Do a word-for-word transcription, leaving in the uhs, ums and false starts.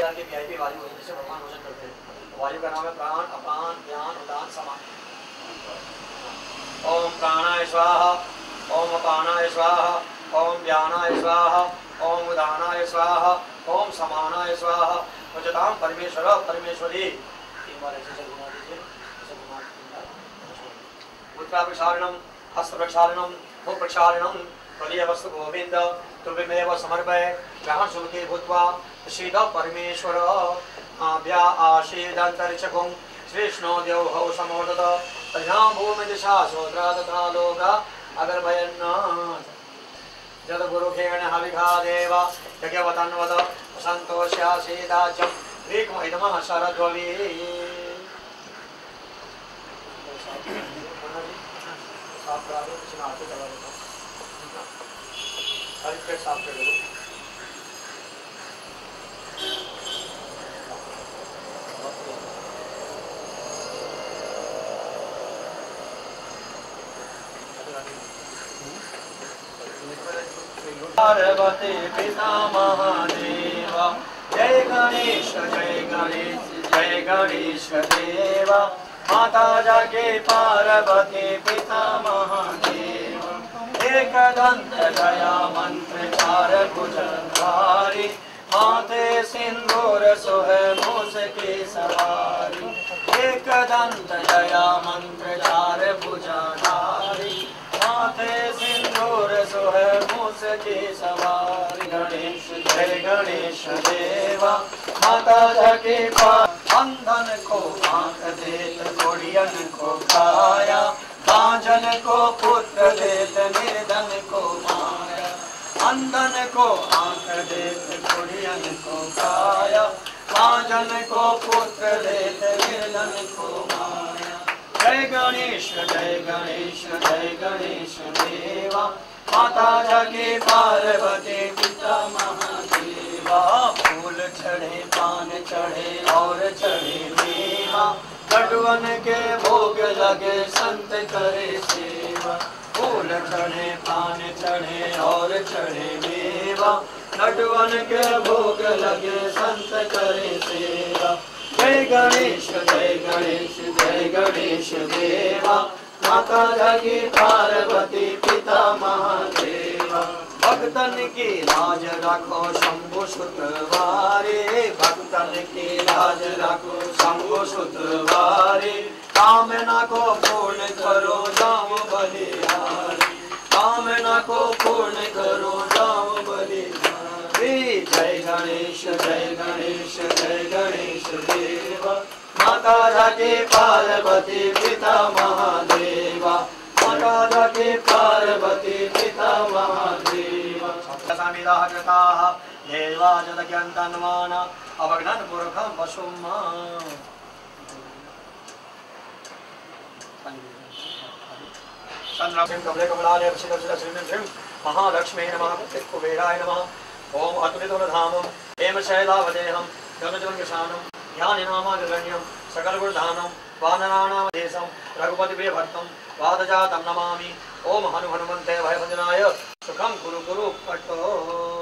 ज्ञान के वीआईपी वायु है जिसे भगवान भोजन करते हैं। वायु का नाम है प्राण, अपान, ज्ञान, उदान, समान। ओम प्राणाय स्वाहा, ओम अपानाय स्वाहा, ओम ज्ञानाय स्वाहा, ओम उदानाय स्वाहा, ओम समानाय स्वाहा। भजताम परमेश्वर परमेश्वरी। तीन बार ऐसे घुमा दीजिए। उत्तरा प्रक्षालनम, हस्त प्रक्षालनम, भू प्रक्षालनम, बलिय वस्तु गोविंद तुभ्यमेव समर्पय। ग्रहण सुमुखे भूत्वा शीत परमेश्वर आभ्या आशीदंतरिक्षकुं श्रीष्णो देवहौ समोदत तज्ञां भूमि दिशा सोद्रा तथा लोका अगर्भयन् जद गुरुखेण हविघा देव यज्ञवतन्वद संतोष्यासीदाच्यं ऋक्महितमः शरद्ववी। साफ करा दो, किसी हाथ से दबा देता हूँ, सारी प्लेट साफ कर दो। पार्वती पिता महादेव जय गणेश जय गणेश जय गणेश देव। माता जाके पार्वती पिता महादेव एक दंत दया मंत्र चार भुजधारी माथे सिंदूर सोहे मूस की सवारी। एक दंत दया मंत्र चार भुजधारी माथे सिंदूर सोहे मूस की सवारी। गणेश जय गणेश देवा माता जाके पार अंधन को आंख देत कोड़ियन को खाया बांझन को पुत्र देत निर्धन को माया। अंधन को आंख देत कोड़ियन को खाया बांझन को पुत्र देत निर्धन को माया। जय गणेश जय गणेश जय गणेश देवा माता जाके पार्वती पिता महादेवा। फूल चढ़े पान चढ़े और चढ़े मेवा लड्डुअन के भोग लगे संत करे सेवा। फूल चढ़े पान चढ़े और चढ़े मेवा लड्डुअन के भोग लगे संत करे सेवा। जय गणेश जय गणेश जय गणेश देवा माता जागी पार्वती पिता महादेवा। भक्तन की लाज रखो शंभु सुतवारे भक्तन की लाज रखो शंभु सुतवारे। कामना को पूर्ण करो जाम बलिहारी कामना को पूर्ण करो जाम बलिहारी। जय गणेश जय गणेश जय गणेश देवा माता जाके पार्वती पिता महादेवा। माता जाके पार्वती पिता महादेवा। सप्तसमिदाः कृताः देवा जदज्ञन्तन्वान अवघ्नन् पुरखं पशुम्। चंद्राक्षं कमले कमलालय वशिदर्शिद श्रीनिधिं महालक्ष्मी नमः कुबेराय नमः। ओम अतुलितुलधामं हेमशैलावदेहं गगनजवन्यशानं ध्यानिनामाग्रगण्यं सकलगुणधानं वानराणां देशं रघुपतिप्रियभक्तं पादजातं नमामि। ओम हनु हनुमन्ते भयभञ्जनाय सुखं कुरु कुरु पट्टो।